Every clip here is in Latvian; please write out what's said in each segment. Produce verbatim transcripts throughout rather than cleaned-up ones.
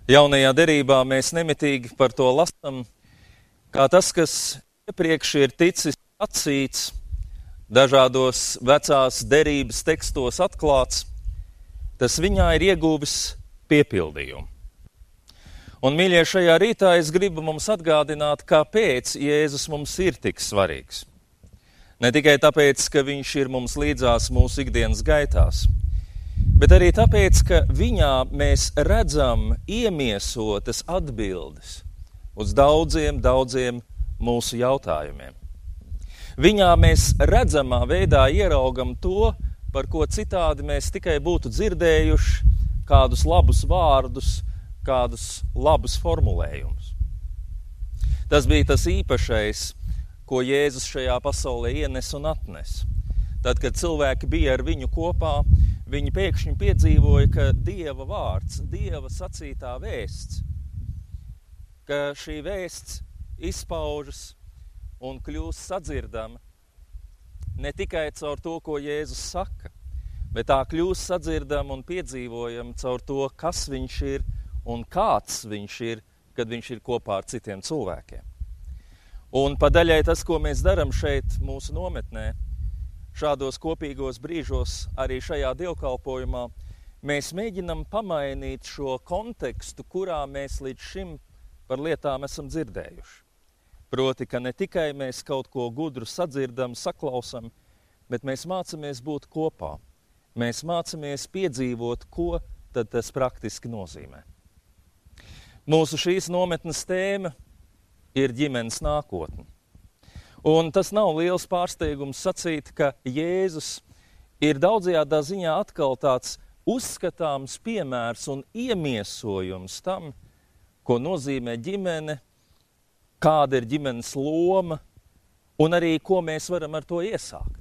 Jaunajā derībā mēs nemitīgi par to lasām, kā tas, kas iepriekš ir ticis atsīts, dažādos vecās derības tekstos atklāts, tas viņā ir ieguvis piepildījumu. Un, mīļie, šajā rītā es gribu mums atgādināt, kāpēc Jēzus mums ir tik svarīgs. Ne tikai tāpēc, ka viņš ir mums līdzās mūsu ikdienas gaitās, bet arī tāpēc, ka viņā mēs redzam iemiesotas atbildes uz daudziem, daudziem mūsu jautājumiem. Viņā mēs redzamā veidā ieraugam to, par ko citādi mēs tikai būtu dzirdējuši, kādus labus vārdus, kādus labus formulējumus. Tas bija tas īpašais, ko Jēzus šajā pasaulē ienes un atnes. Tad, kad cilvēki bija ar viņu kopā, viņi pēkšņi piedzīvoja, ka Dieva vārds, Dieva sacītā vēsts, ka šī vēsts izpaužas un kļūst sadzirdama ne tikai caur to, ko Jēzus saka, bet tā kļūst sadzirdama un piedzīvojama caur to, kas viņš ir un kāds viņš ir, kad viņš ir kopā ar citiem cilvēkiem. Un pa daļai tas, ko mēs darām šeit mūsu nometnē, šādos kopīgos brīžos, arī šajā dievkalpojumā, mēs mēģinam pamainīt šo kontekstu, kurā mēs līdz šim par lietām esam dzirdējuši. Proti, ka ne tikai mēs kaut ko gudru sadzirdam, saklausam, bet mēs mācamies būt kopā. Mēs mācamies piedzīvot, ko tad tas praktiski nozīmē. Mūsu šīs nometnes tēma ir ģimenes nākotne. Un tas nav liels pārsteigums sacīt, ka Jēzus ir daudzajādā ziņā atkal tāds uzskatāms piemērs un iemiesojums tam, ko nozīmē ģimene, kāda ir ģimenes loma un arī ko mēs varam ar to iesākt.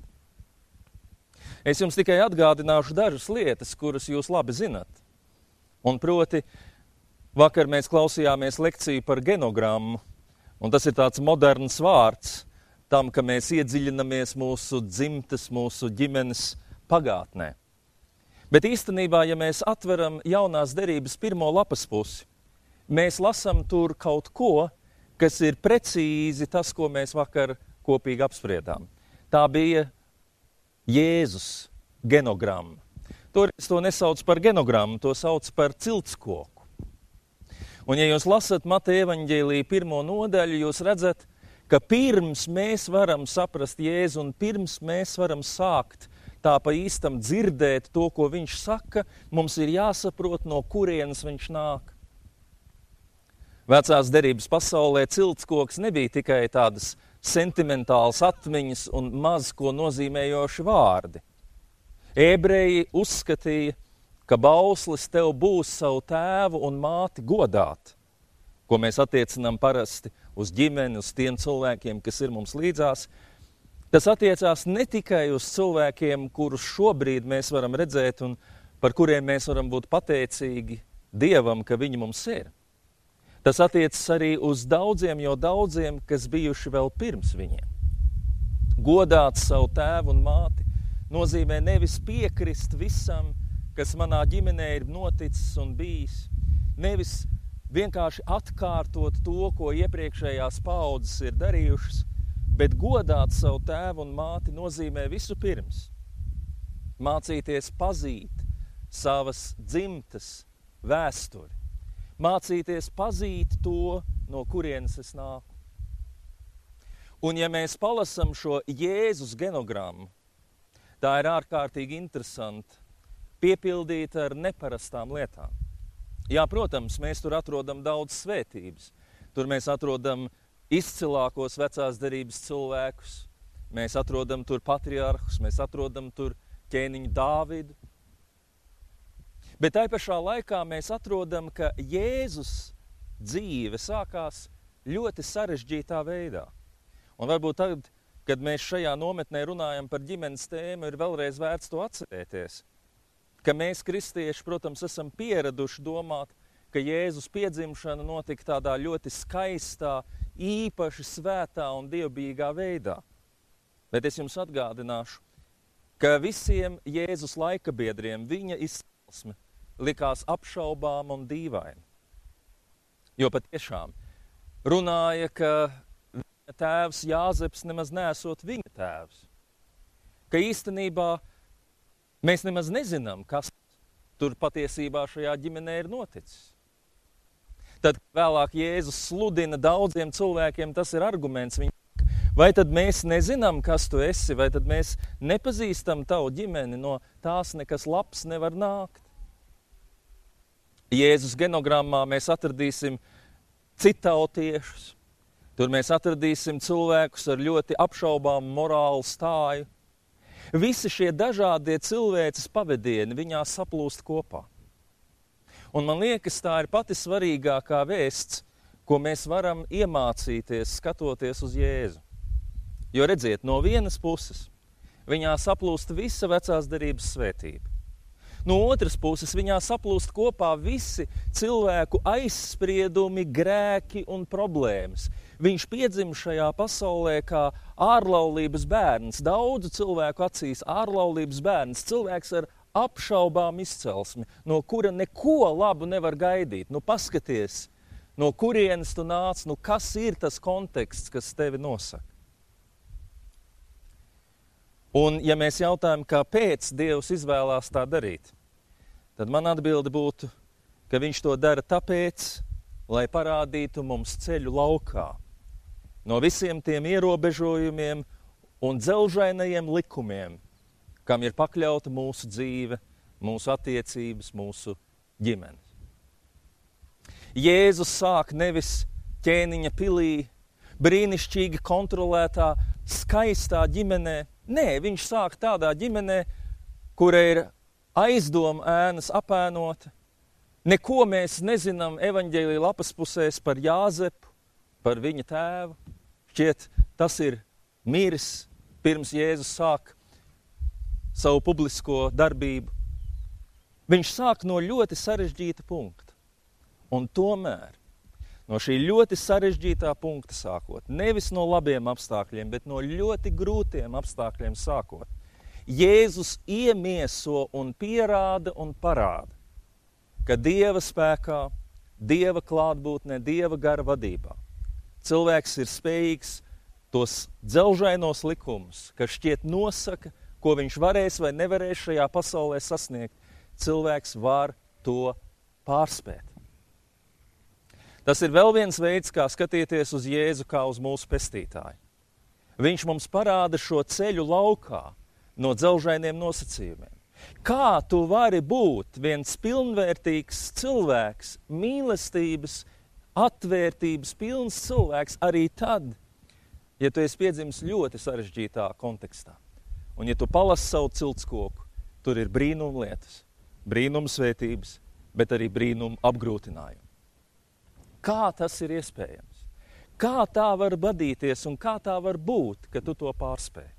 Es jums tikai atgādināšu dažas lietas, kuras jūs labi zinat. Un proti, vakar mēs klausījāmies lekciju par genogrammu, un tas ir tāds moderns vārds tam, ka mēs iedziļinamies mūsu dzimtes, mūsu ģimenes pagātnē. Bet īstenībā, ja mēs atveram jaunās derības pirmo lapas pusi, mēs lasam tur kaut ko, kas ir precīzi tas, ko mēs vakar kopīgi apspriedām. Tā bija Jēzus genogramma. Toreiz to nesauc par genogrammu, to sauc par ciltskoku. Un ja jūs lasat Mateja evaņģēlija pirmo nodaļu, jūs redzat, ka pirms mēs varam saprast Jēzu un pirms mēs varam sākt tā pa īstam dzirdēt to, ko viņš saka, mums ir jāsaprot, no kurienes viņš nāk. Vecās derības pasaulē ciltskoks nebija tikai tādas sentimentālas atmiņas un maz ko nozīmējoši vārdi. Ebreji uzskatīja, ka bauslis tev būs savu tēvu un māti godāt, ko mēs attiecinām parasti uz ģimeni, uz tiem cilvēkiem, kas ir mums līdzās. Tas attiecās ne tikai uz cilvēkiem, kurus šobrīd mēs varam redzēt un par kuriem mēs varam būt pateicīgi Dievam, ka viņi mums ir. Tas attiecas arī uz daudziem, jo daudziem, kas bijuši vēl pirms viņiem. Godāt savu tēvu un māti nozīmē nevis piekrist visam, kas manā ģimenē ir noticis un bijis, nevis vienkārši atkārtot to, ko iepriekšējās paaudzes ir darījušas, bet godāt savu tēvu un māti nozīmē visu pirms. Mācīties pazīt savas dzimtes vēsturi. Mācīties pazīt to, no kurienes es nāku. Un ja mēs palasam šo Jēzus genogrammu, tā ir ārkārtīgi interesanti, piepildīta ar neparastām lietām. Jā, protams, mēs tur atrodam daudz svētības. Tur mēs atrodam izcilākos vecās derības cilvēkus, mēs atrodam tur patriarhus, mēs atrodam tur ķēniņu Dāvidu. Bet tai pašā laikā mēs atrodam, ka Jēzus dzīve sākās ļoti sarežģītā veidā. Un varbūt tagad, kad mēs šajā nometnē runājam par ģimenes tēmu, ir vēlreiz vērts to atcerēties. Ka mēs, kristieši, protams, esam pieraduši domāt, ka Jēzus piedzimšana notika tādā ļoti skaistā, īpaši svētā un dievbijīgā veidā. Bet es jums atgādināšu, ka visiem Jēzus laikabiedriem viņa izcelsme likās apšaubām un dīvaini. Jo patiešām runāja, ka viņa tēvs Jāzeps nemaz neesot viņa tēvs. Ka īstenībā mēs nemaz nezinām, kas tur patiesībā šajā ģimenē ir noticis. Tad vēlāk Jēzus sludina daudziem cilvēkiem, tas ir arguments. Viņi, vai tad mēs nezinām, kas tu esi, vai tad mēs nepazīstam tavu ģimeni, no tās nekas labs nevar nākt. Jēzus genogrammā mēs atradīsim citautiešus. Tur mēs atradīsim cilvēkus ar ļoti apšaubām morālu stāju. Visi šie dažādie cilvēces pavedieni viņā saplūst kopā. Un man liekas, tā ir pati svarīgākā vēsts, ko mēs varam iemācīties, skatoties uz Jēzu. Jo redziet, no vienas puses viņā saplūst visa vecās derības svētība. No otras puses viņā saplūst kopā visi cilvēku aizspriedumi, grēki un problēmas. Viņš piedzima šajā pasaulē kā ārlaulības bērns, daudzu cilvēku acīs ārlaulības bērns, cilvēks ar apšaubām izcelsmi, no kura neko labu nevar gaidīt. Nu, paskaties, no kurienes tu nāc, nu, kas ir tas konteksts, kas tevi nosaka. Un, ja mēs jautājam, kāpēc Dievs izvēlās tā darīt, tad man atbilde būtu, ka viņš to dara tāpēc, lai parādītu mums ceļu laukā no visiem tiem ierobežojumiem un dzelžainajiem likumiem, kam ir pakļauta mūsu dzīve, mūsu attiecības, mūsu ģimenes. Jēzus sāk nevis ķēniņa pilī, brīnišķīgi kontrolētā, skaistā ģimenē. Nē, viņš sāk tādā ģimenē, kura ir aizdoma ēnas apēnota. Neko mēs nezinām evaņģēlija lapas pusēs par Jāzepu, par viņa tēvu. Šķiet, tas ir miris, pirms Jēzus sāk savu publisko darbību. Viņš sāk no ļoti sarežģīta punkta. Un tomēr no šī ļoti sarežģītā punkta sākot, nevis no labiem apstākļiem, bet no ļoti grūtiem apstākļiem sākot, Jēzus iemieso un pierāda un parāda, ka Dieva spēkā, Dieva klātbūtnē, Dieva gara vadībā cilvēks ir spējīgs tos dzelžainos likumus, kas šķiet nosaka, ko viņš varēs vai nevarēs šajā pasaulē sasniegt, cilvēks var to pārspēt. Tas ir vēl viens veids, kā skatīties uz Jēzu kā uz mūsu pestītāju. Viņš mums parāda šo ceļu laukā no dzelžainiem nosacījumiem. Kā tu vari būt viens pilnvērtīgs cilvēks, mīlestības, atvērtības pilns cilvēks arī tad, ja tu esi piedzimis ļoti sarežģītā kontekstā. Un ja tu palasi savu ciltskoku, tur ir brīnum lietas, brīnum svētības, bet arī brīnum apgrūtinājumi. Kā tas ir iespējams? Kā tā var vadīties un kā tā var būt, ka tu to pārspēj?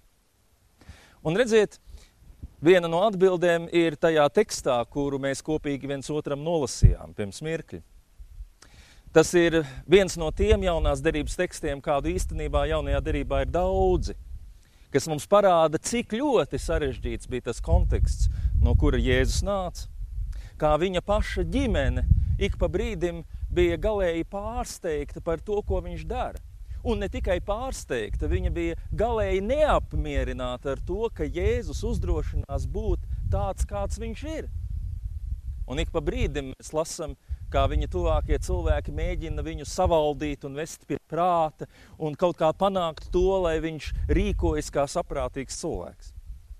Un redziet, viena no atbildēm ir tajā tekstā, kuru mēs kopīgi viens otram nolasījām pirms mirkļa. Tas ir viens no tiem jaunās derības tekstiem, kādu īstenībā jaunajā derībā ir daudzi, kas mums parāda, cik ļoti sarežģīts bija tas konteksts, no kura Jēzus nāca. Kā viņa paša ģimene ik pa brīdim bija galēji pārsteigta par to, ko viņš dara. Un ne tikai pārsteigta, viņa bija galēji neapmierināta ar to, ka Jēzus uzdrošinās būt tāds, kāds viņš ir. Un ik pa brīdim mēs lasam, kā viņa tuvākie cilvēki mēģina viņu savaldīt un vest pie prāta un kaut kā panākt to, lai viņš rīkojas kā saprātīgs cilvēks.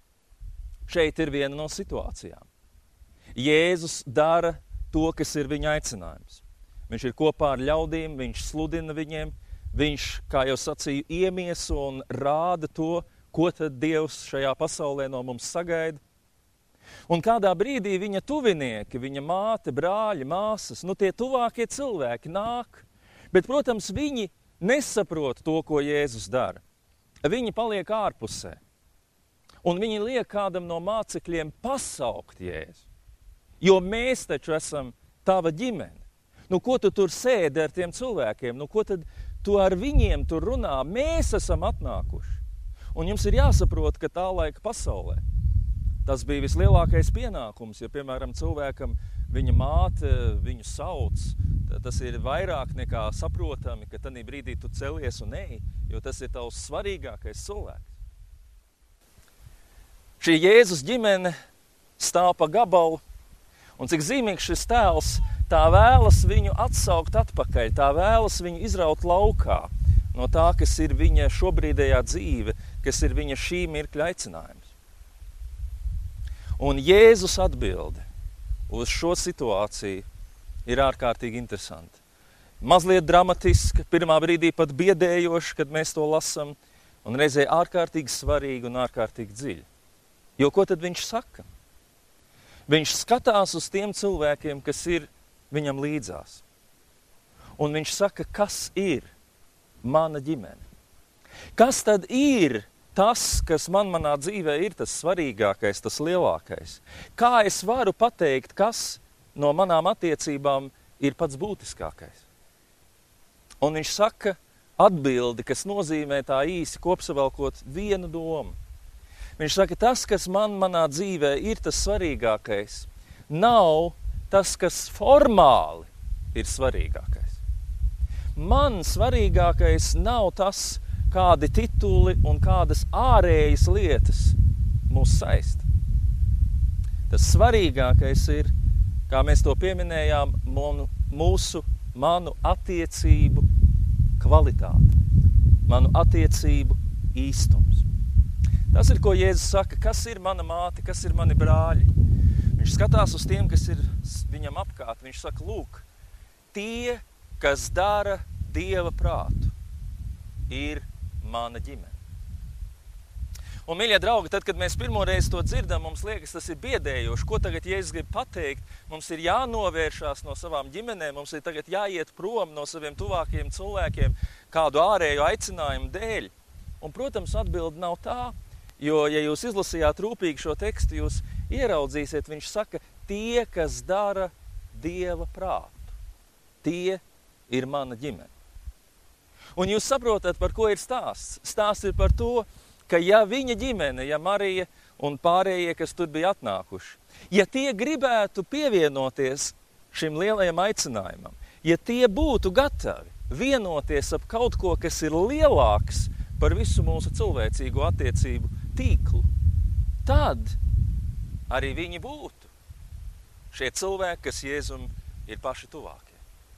Šeit ir viena no situācijām. Jēzus dara to, kas ir viņa aicinājums. Viņš ir kopā ar ļaudīm, viņš sludina viņiem, viņš, kā jau sacīju, iemieso un rāda to, ko tad Dievs šajā pasaulē no mums sagaida. Un kādā brīdī viņa tuvinieki, viņa māte, brāļi, māsas, nu tie tuvākie cilvēki nāk, bet, protams, viņi nesaprot to, ko Jēzus dara. Viņi paliek ārpusē. Un viņi liek kādam no mācekļiem pasaukt Jēzu. Jo mēs taču esam tava ģimene. Nu, ko tu tur sēdi ar tiem cilvēkiem? Nu, ko tad tu ar viņiem tur runā? Mēs esam atnākuši. Un jums ir jāsaprot, ka tā laika pasaulē tas bija vislielākais pienākums, ja, piemēram, cilvēkam viņa māte viņu sauc, tas ir vairāk nekā saprotami, ka tanī brīdī tu celies un ej, jo tas ir tavs svarīgākais cilvēks. Šī Jēzus ģimene stāv pa gabalu, un cik zīmīgs šis tēls, tā vēlas viņu atsaukt atpakaļ, tā vēlas viņu izraut laukā no tā, kas ir viņa šobrīdējā dzīve, kas ir viņa šī mirkļa aicinājums. Un Jēzus atbilde uz šo situāciju ir ārkārtīgi interesanti. Mazliet dramatiska, pirmā brīdī pat biedējoša, kad mēs to lasam, un reizē ārkārtīgi svarīga un ārkārtīgi dziļa. Jo ko tad viņš saka? Viņš skatās uz tiem cilvēkiem, kas ir viņam līdzās. Un viņš saka, kas ir mana ģimene? Kas tad ir tas, kas man manā dzīvē ir tas svarīgākais, tas lielākais? Kā es varu pateikt, kas no manām attiecībām ir pats būtiskākais? Un viņš saka atbildi, kas nozīmē tā īsi kopsavilkot vienu domu. Viņš saka, tas, kas man manā dzīvē ir tas svarīgākais, nav tas, kas formāli ir svarīgākais. Man svarīgākais nav tas, kādi tituli un kādas ārējas lietas mūs saista. Tas svarīgākais ir, kā mēs to pieminējām, manu, mūsu, manu attiecību kvalitāte, manu attiecību īstums. Tas ir, ko Jēzus saka, kas ir mana māte, kas ir mani brāļi. Viņš skatās uz tiem, kas ir viņam apkārt. Viņš saka, lūk, tie, kas dara Dieva prātu, ir mana ģimene. Un, mīļie draugi, tad, kad mēs pirmoreiz to dzirdam, mums liekas, tas ir biedējoši. Ko tagad Jēzus grib pateikt? Mums ir jānovēršās no savām ģimenēm, mums ir tagad jāiet prom no saviem tuvākajiem cilvēkiem kādu ārēju aicinājumu dēļ. Un, protams, atbilde nav tā, jo, ja jūs izlasījāt rūpīgi šo tekstu, jūs ieraudzīsiet, viņš saka, tie, kas dara Dieva prātu, tie ir mana ģimene. Un jūs saprotat, par ko ir stāsts. Stāsts ir par to, ka ja viņa ģimene, ja Marija un pārējie, kas tur bija atnākuši, ja tie gribētu pievienoties šim lielajam aicinājumam, ja tie būtu gatavi vienoties ap kaut ko, kas ir lielāks par visu mūsu cilvēcīgo attiecību tīklu, tad arī viņi būtu šie cilvēki, kas Jēzum ir paši tuvākie.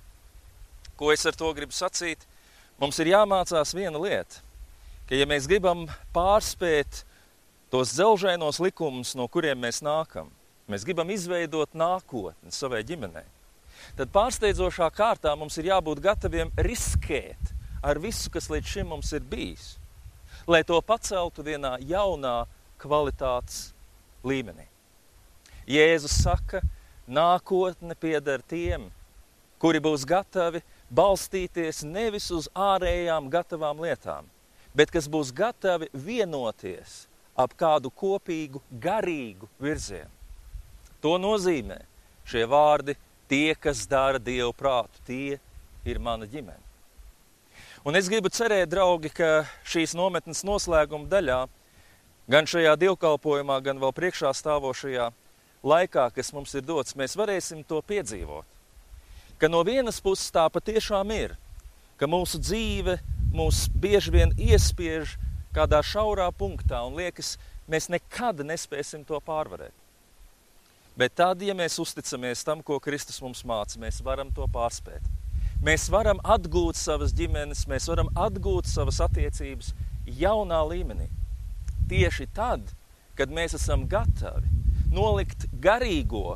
Ko es ar to gribu sacīt? Mums ir jāmācās viena lieta, ka ja mēs gribam pārspēt tos dzelžainos likumus, no kuriem mēs nākam, mēs gribam izveidot nākotni savai ģimenei, tad pārsteidzošā kārtā mums ir jābūt gataviem riskēt ar visu, kas līdz šim mums ir bijis, lai to paceltu vienā jaunā kvalitātes līmenī. Jēzus saka, nākotne pieder tiem, kuri būs gatavi balstīties nevis uz ārējām gatavām lietām, bet kas būs gatavi vienoties ap kādu kopīgu, garīgu virzienu. To nozīmē šie vārdi, tie, kas dara Dievu prātu, tie ir mana ģimene. Un es gribu cerēt, draugi, ka šīs nometnes noslēguma daļā, gan šajā dievkalpojumā, gan vēl priekšā stāvošajā laikā, kas mums ir dots, mēs varēsim to piedzīvot. Ka no vienas puses tā patiešām ir, ka mūsu dzīve mūs bieži vien iespiež kādā šaurā punktā un liekas, mēs nekad nespēsim to pārvarēt. Bet tad, ja mēs uzticamies tam, ko Kristus mums māca, mēs varam to pārspēt. Mēs varam atgūt savas ģimenes, mēs varam atgūt savas attiecības jaunā līmenī. Tieši tad, kad mēs esam gatavi nolikt garīgo,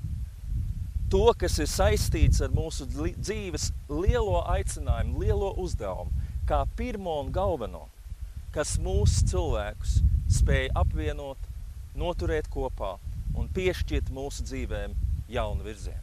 to, kas ir saistīts ar mūsu dzīves lielo aicinājumu, lielo uzdevumu, kā pirmo un galveno, kas mūsu cilvēkus spēja apvienot, noturēt kopā un piešķirt mūsu dzīvēm jaunu virzienu.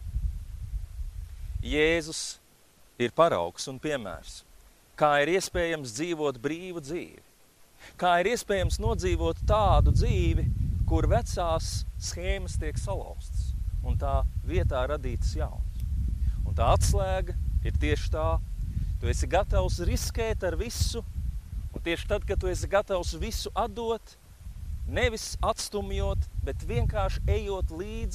Jēzus ir paraugs un piemērs, kā ir iespējams dzīvot brīvu dzīvi, kā ir iespējams nodzīvot tādu dzīvi, kur vecās schēmas tiek salauztas un tā vietā radītas jaunas. Un tā atslēga ir tieši tā, tu esi gatavs riskēt ar visu, un tieši tad, kad tu esi gatavs visu atdot, nevis atstumjot, bet vienkārši ejot līdzi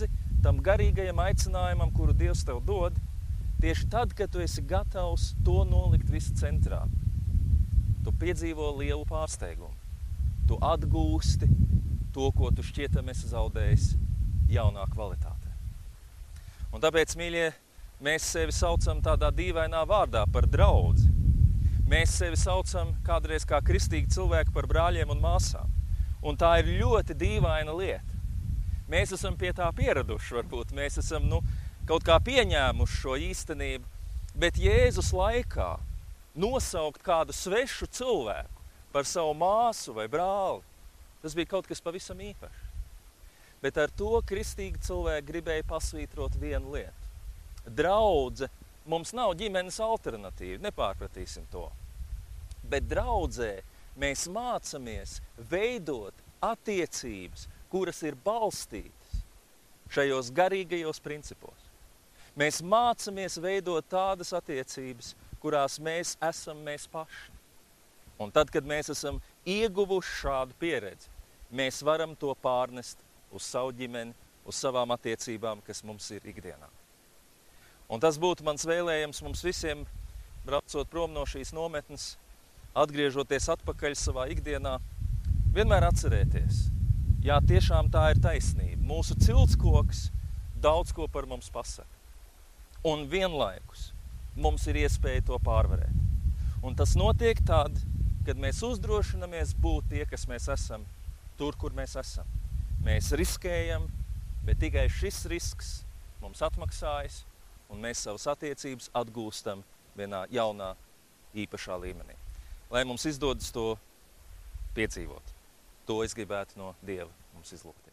tam garīgajam aicinājumam, kuru Dievs tev dod, tieši tad, kad tu esi gatavs to nolikt visu centrā. Tu piedzīvo lielu pārsteigumu. Tu atgūsti to, ko tu šķietam esi zaudējis jaunā kvalitātē. Un tāpēc, mīļie, mēs sevi saucam tādā dīvainā vārdā par draudzi. Mēs sevi saucam kādreiz kā kristīgi cilvēki par brāļiem un māsām. Un tā ir ļoti dīvaina lieta. Mēs esam pie tā pieraduši, varbūt. Mēs esam, nu, kaut kā pieņēmuši šo īstenību. Bet Jēzus laikā nosaukt kādu svešu cilvēku par savu māsu vai brāli, tas bija kaut kas pavisam īpašs. Bet ar to kristīgi cilvēki gribēja pasvītrot vienu lietu. Draudze mums nav ģimenes alternatīva, nepārpratīsim to. Bet draudzē mēs mācamies veidot attiecības, kuras ir balstītas šajos garīgajos principos. Mēs mācamies veidot tādas attiecības, kurās mēs esam mēs paši. Un tad, kad mēs esam ieguvuši šādu pieredzi, mēs varam to pārnest uz savu ģimeni, uz savām attiecībām, kas mums ir ikdienā. Un tas būtu mans vēlējums mums visiem, braucot prom no šīs nometnes, atgriežoties atpakaļ savā ikdienā, vienmēr atcerēties, jā, tiešām tā ir taisnība. Mūsu ciltskoks daudz ko par mums pasaka. Un vienlaikus mums ir iespēja to pārvarēt. Un tas notiek tad, kad mēs uzdrošinamies būt tie, kas mēs esam, tur, kur mēs esam. Mēs riskējam, bet tikai šis risks mums atmaksājas, un mēs savas attiecības atgūstam vienā jaunā, īpašā līmenī. Lai mums izdodas to piedzīvot. To es gribētu no Dieva mums izlūgt.